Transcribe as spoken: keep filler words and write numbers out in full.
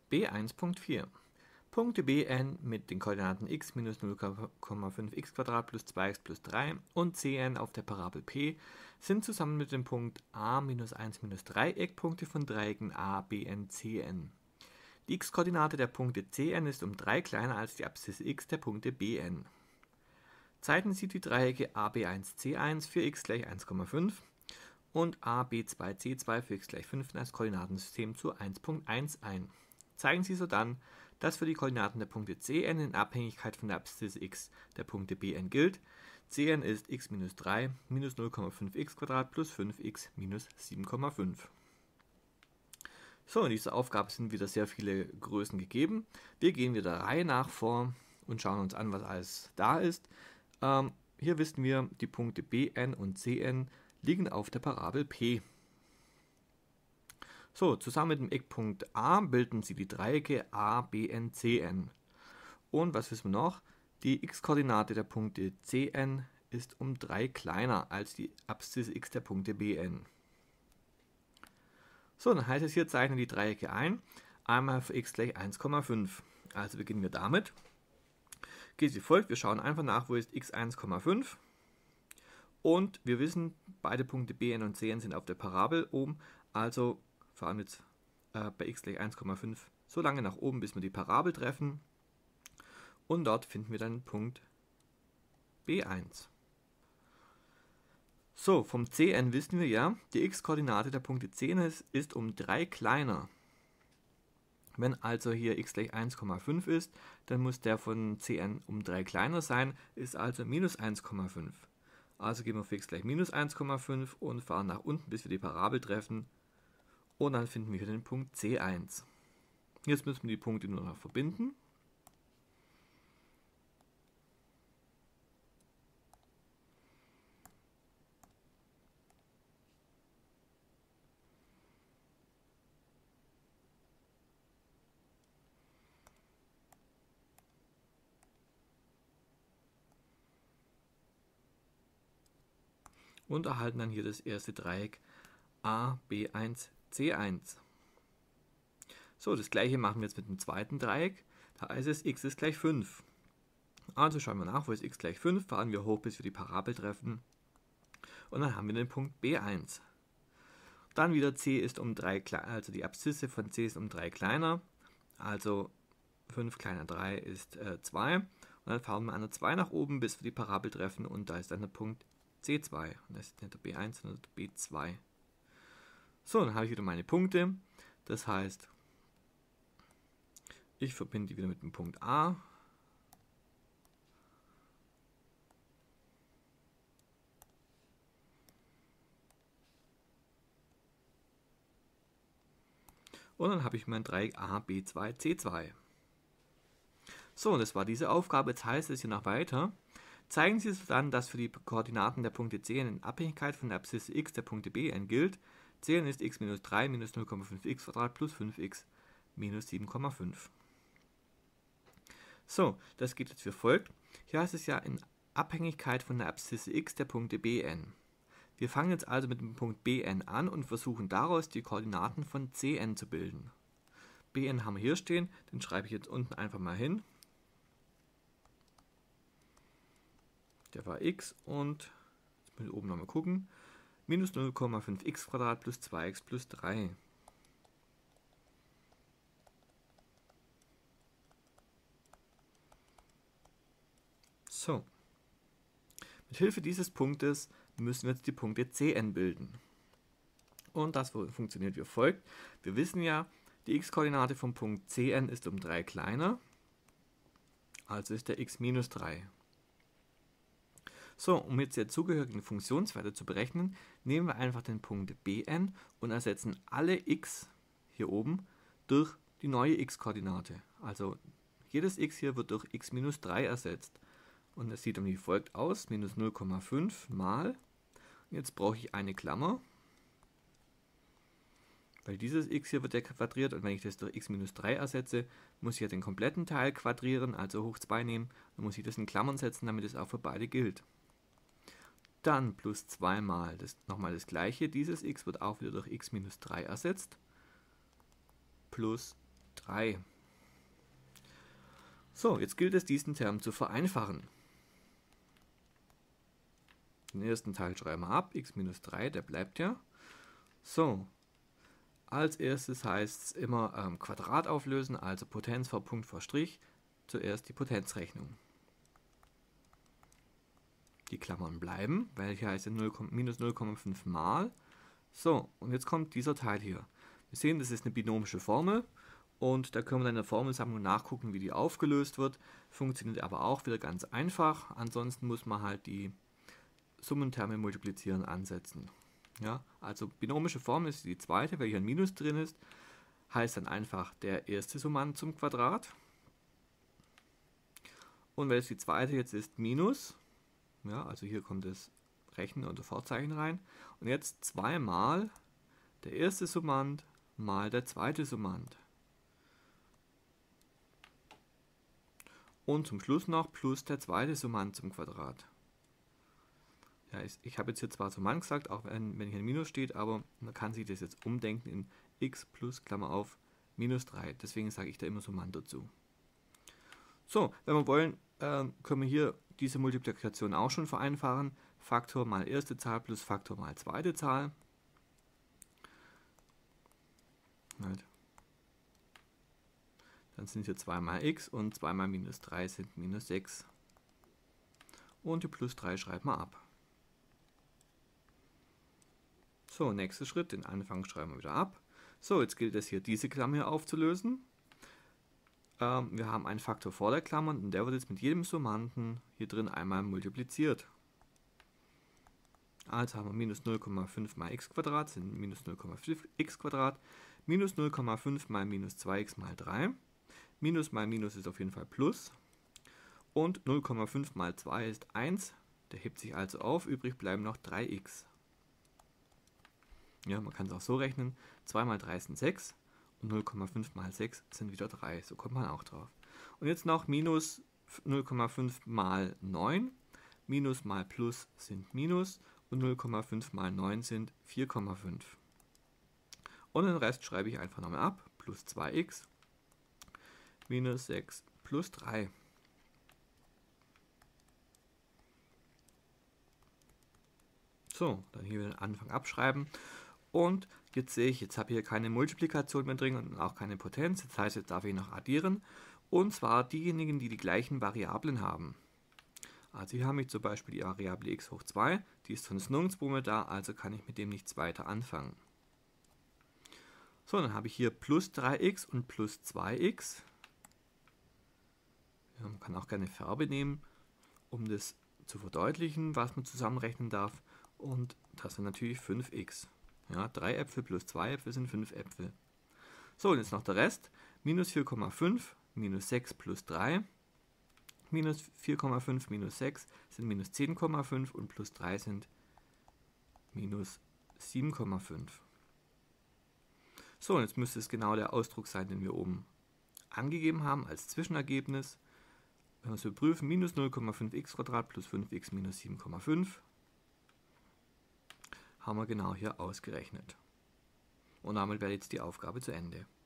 B eins Punkt vier. Punkte Bn mit den Koordinaten x minus null Komma fünf x plus zwei x plus drei und Cn auf der Parabel P sind zusammen mit dem Punkt a minus eins minus drei Eckpunkte von Dreiecken A, Bn, Cn. Die x-Koordinate der Punkte Cn ist um drei kleiner als die Abszisse x der Punkte Bn. Zeichnen Sie die Dreiecke A B eins C eins für x gleich eins Komma fünf und A B zwei C zwei für x gleich fünf als Koordinatensystem zu eins Punkt eins ein. Zeigen Sie sodann, dass für die Koordinaten der Punkte Cn in Abhängigkeit von der Abszisse x der Punkte Bn gilt. Cn ist x minus drei minus null Komma fünf x plus fünf x minus sieben Komma fünf. So, in dieser Aufgabe sind wieder sehr viele Größen gegeben. Wir gehen wieder der Reihe nach vor und schauen uns an, was alles da ist. Ähm, hier wissen wir, die Punkte Bn und Cn liegen auf der Parabel P. So, zusammen mit dem Eckpunkt A bilden sie die Dreiecke A, Bn, Cn. Und was wissen wir noch? Die x-Koordinate der Punkte Cn ist um drei kleiner als die Abszisse x der Punkte Bn. So, dann heißt es hier, zeichnen die Dreiecke ein. Einmal für x gleich eins Komma fünf. Also beginnen wir damit. Geht wie folgt, wir schauen einfach nach, wo ist x eins Komma fünf. Und wir wissen, beide Punkte Bn und Cn sind auf der Parabel oben. Also fahren wir jetzt äh, bei x gleich eins Komma fünf so lange nach oben, bis wir die Parabel treffen. Und dort finden wir dann den Punkt B eins. So, vom Cn wissen wir ja, die x-Koordinate der Punkte Cn ist, ist um drei kleiner. Wenn also hier x gleich eins Komma fünf ist, dann muss der von Cn um drei kleiner sein, ist also minus eins Komma fünf. Also gehen wir auf x gleich minus eins Komma fünf und fahren nach unten, bis wir die Parabel treffen. Und dann finden wir hier den Punkt C eins. Jetzt müssen wir die Punkte nur noch verbinden. Und erhalten dann hier das erste Dreieck A B eins C eins. So, das gleiche machen wir jetzt mit dem zweiten Dreieck. Da heißt es, x ist gleich fünf. Also schauen wir nach, wo ist x gleich fünf, fahren wir hoch, bis wir die Parabel treffen. Und dann haben wir den Punkt B eins. Dann wieder c ist um drei, also die Abszisse von c ist um drei kleiner. Also fünf kleiner drei ist äh, zwei. Und dann fahren wir an der zwei nach oben, bis wir die Parabel treffen. Und da ist dann der Punkt C zwei. Und das ist nicht der B eins, sondern der B zwei. So, dann habe ich wieder meine Punkte. Das heißt, ich verbinde die wieder mit dem Punkt A. Und dann habe ich mein Dreieck A, B zwei, C zwei. So, und das war diese Aufgabe. Jetzt heißt es hier noch weiter. Zeigen Sie dann, dass für die Koordinaten der Punkte Cn in Abhängigkeit von der Abszisse x der Punkte Bn gilt. Cn ist x minus drei minus null Komma fünf x plus fünf x minus sieben Komma fünf. So, das geht jetzt wie folgt. Hier heißt es ja in Abhängigkeit von der Abszisse x der Punkte Bn. Wir fangen jetzt also mit dem Punkt Bn an und versuchen daraus die Koordinaten von Cn zu bilden. Bn haben wir hier stehen, den schreibe ich jetzt unten einfach mal hin. Der war x und, jetzt müssen wir oben nochmal gucken, minus null Komma fünf x plus zwei x plus drei. So, mit Hilfe dieses Punktes müssen wir jetzt die Punkte Cn bilden. Und das funktioniert wie folgt. Wir wissen ja, die x-Koordinate vom Punkt Cn ist um drei kleiner, also ist der x minus drei. So, um jetzt die zugehörigen Funktionswerte zu berechnen, nehmen wir einfach den Punkt Bn und ersetzen alle x hier oben durch die neue x-Koordinate. Also jedes x hier wird durch x minus drei ersetzt. Und es sieht dann wie folgt aus, minus null Komma fünf mal, jetzt brauche ich eine Klammer, weil dieses x hier wird ja quadriert und wenn ich das durch x minus drei ersetze, muss ich ja den kompletten Teil quadrieren, also hoch zwei nehmen, dann muss ich das in Klammern setzen, damit es auch für beide gilt. Dann plus zwei mal das, nochmal das gleiche, dieses x wird auch wieder durch x minus drei ersetzt, plus drei. So, jetzt gilt es, diesen Term zu vereinfachen. Den ersten Teil schreiben wir ab, x minus drei, der bleibt ja. So, als erstes heißt es immer ähm, Quadrat auflösen, also Potenz vor Punkt vor Strich. Zuerst die Potenzrechnung. Die Klammern bleiben, welche heißt minus null Komma fünf mal. So, und jetzt kommt dieser Teil hier. Wir sehen, das ist eine binomische Formel und da können wir dann in der Formelsammlung nachgucken, wie die aufgelöst wird. Funktioniert aber auch wieder ganz einfach. Ansonsten muss man halt die Summenterme multiplizieren ansetzen. Ja, also binomische Formel ist die zweite, weil hier ein Minus drin ist. Heißt dann einfach der erste Summand zum Quadrat. Und weil es die zweite jetzt ist, Minus. Ja, also hier kommt das Rechnen und das Vorzeichen rein. Und jetzt zweimal der erste Summand mal der zweite Summand. Und zum Schluss noch plus der zweite Summand zum Quadrat. Ja, ich, ich habe jetzt hier zwar Summand gesagt, auch wenn, wenn hier ein Minus steht, aber man kann sich das jetzt umdenken in x plus, Klammer auf, minus drei. Deswegen sage ich da immer Summand dazu. So, wenn wir wollen, äh, können wir hier diese Multiplikation auch schon vereinfachen. Faktor mal erste Zahl plus Faktor mal zweite Zahl. Halt. Dann sind hier zwei mal x und zwei mal minus drei sind minus sechs. Und die plus drei schreiben wir ab. So, nächster Schritt, den Anfang schreiben wir wieder ab. So, jetzt gilt es hier, diese Klammer hier aufzulösen. Ähm, wir haben einen Faktor vor der Klammer und der wird jetzt mit jedem Summanden hier drin einmal multipliziert. Also haben wir minus null Komma fünf mal x Quadrat sind minus null Komma fünf x Quadrat, minus null Komma fünf mal minus zwei x mal drei. Minus mal Minus ist auf jeden Fall Plus. Und null Komma fünf mal zwei ist eins. Der hebt sich also auf. Übrig bleiben noch drei x. Ja, man kann es auch so rechnen. zwei mal drei sind sechs. Und null Komma fünf mal sechs sind wieder drei. So kommt man auch drauf. Und jetzt noch Minus null Komma fünf mal neun. Minus mal Plus sind Minus. Und null Komma fünf mal neun sind vier Komma fünf. Und den Rest schreibe ich einfach nochmal ab. Plus zwei x. Minus sechs plus drei. So, dann hier wieder den Anfang abschreiben. Und jetzt sehe ich, jetzt habe ich hier keine Multiplikation mehr drin und auch keine Potenz. Das heißt, jetzt darf ich noch addieren. Und zwar diejenigen, die die gleichen Variablen haben. Also hier habe ich zum Beispiel die Variable x hoch zwei. Die ist sonst nirgendwo mehr da, also kann ich mit dem nichts weiter anfangen. So, dann habe ich hier plus drei x und plus zwei x. Ja, man kann auch gerne Farbe nehmen, um das zu verdeutlichen, was man zusammenrechnen darf. Und das sind natürlich fünf x. Ja, drei Äpfel plus zwei Äpfel sind fünf Äpfel. So, und jetzt noch der Rest. Minus vier Komma fünf, minus sechs plus drei. Minus vier Komma fünf minus sechs sind minus zehn Komma fünf und plus drei sind minus sieben Komma fünf. So, und jetzt müsste es genau der Ausdruck sein, den wir oben angegeben haben als Zwischenergebnis. Wenn wir es überprüfen, minus null Komma fünf x Quadrat plus fünf x minus sieben Komma fünf, haben wir genau hier ausgerechnet. Und damit wäre jetzt die Aufgabe zu Ende.